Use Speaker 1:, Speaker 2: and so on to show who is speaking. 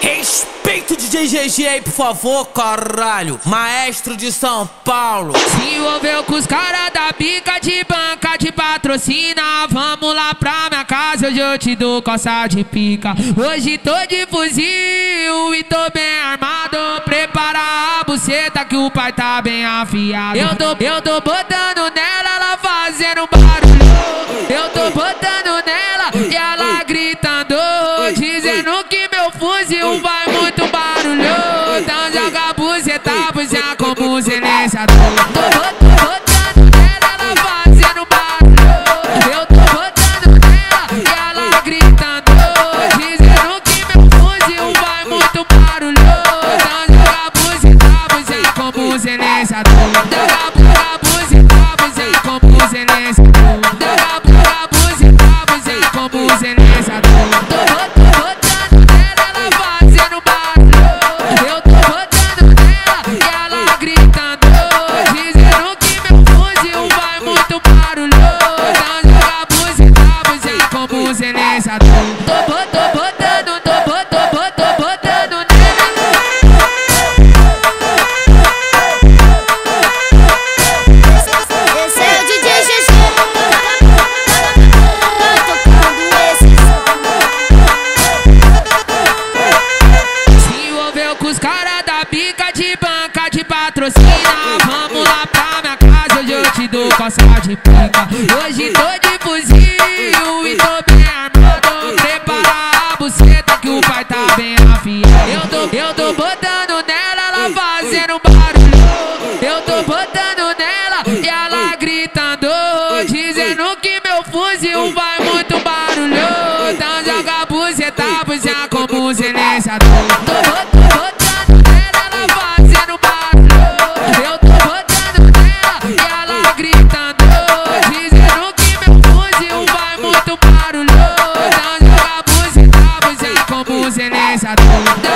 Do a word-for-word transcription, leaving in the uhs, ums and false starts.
Speaker 1: Respeita o D J G G aí, por favor, caralho. Maestro de São Paulo.
Speaker 2: Se envolveu com os caras da bica de banca de patrocina. Vamos lá pra minha casa, hoje eu te dou calça de pica. Hoje tô de fuzil e tô bem armado. Prepara a buceta que o pai tá bem afiado. Eu tô, eu tô botando nela, ela fazendo barulho. Eu tô botando nela e ela gritando, dizendo que meu fuzil vai muito barulho. Então joga a buceta, buceta como silenciador. Tô botando nela, ela fazendo barulho. Eu tô botando nela e ela gritando, dizendo que meu fuzil vai muito barulho. Então joga a buceta, buceta como silenciador. Joga a buceta, buceta como silenciador. Joga a buceta, buceta como silenciador. Tô, tô botando, tô, tô, tô, tô botando nela.
Speaker 3: Esse é o D J G G, tocando esse som.
Speaker 2: Se envolveu com os caras da bica de banca de patrocina. Vamos lá pra minha casa, hoje eu te dou calça de pica. Hoje tô de fuzil e tô bem armado. Prepara a buceta que o pai tá bem afiado. Eu tô, eu tô botando nela, ela fazendo barulho. Eu tô botando nela e ela gritando, dizendo que meu fuzil vai muito barulho. Então joga a buceta, buceta como silenciador. Tô, tô botando nela, ela fazendo barulho. Eu tô botando nela e ela gritando, dizendo que meu fuzil vai muito barulho. Então joga a buceta, buceta como silenciador.